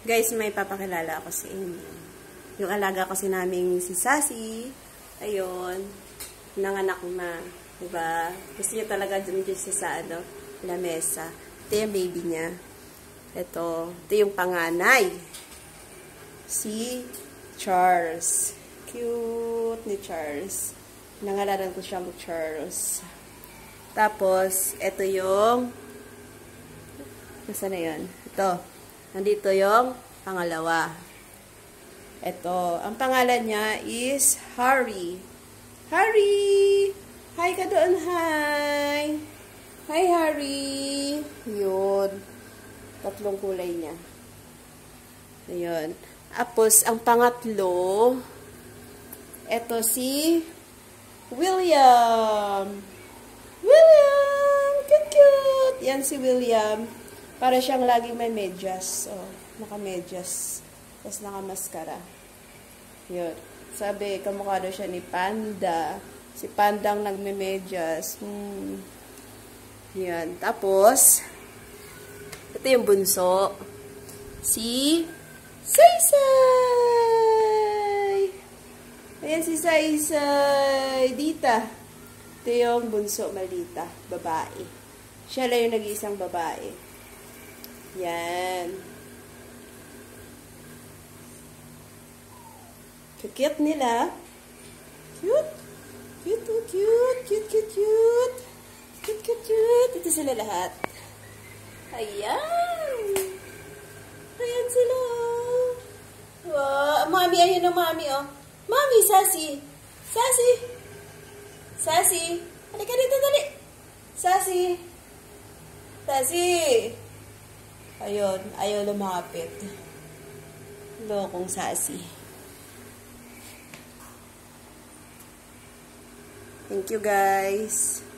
Guys, may papakilala ako sa inyo. Yung alaga kasi namin si Sassy. Ayun. Nanganak na. Diba? Gusto niya talaga dun sa lamesa. Ito yung baby niya. Ito yung panganay. Si Charles. Cute ni Charles. Nangalanan ko siyang Charles. Tapos, ito yung nasaan na yun? Ito. Nandito yung pangalawa. Ito. Ang pangalan niya is Harry. Harry! Hi ka doon, hi! Hi, Harry! Yun. Tatlong kulay niya. Ayun. Tapos, ang pangatlo, ito si William. William! Cute! Yan si William. Para siyang laging may medyas. Oh, naka-medyas. Tapos naka-maskara. Yun. Sabi, kamukha daw siya ni Panda. Si Pandang nagme-medyas. Yan. Tapos, ito yung bunso. Si Saysay! Ayan si Saysay. Dita. Ito yung bunso malita. Babae. Siya lang yung nag-iisang babae. Yan. Cute nila. Cute. Cute, cute. Cute, cute, cute. Cute, cute, cute. Ito sila lahat. Ayan. Ayan sila. Wow. Mami, ayun ang mami, oh. Mami, Sassy. Sassy. Sassy. Halika dito, dali. Sassy. Sassy. Ayun, ayaw lumapit. Lokong Sassy. Thank you, guys.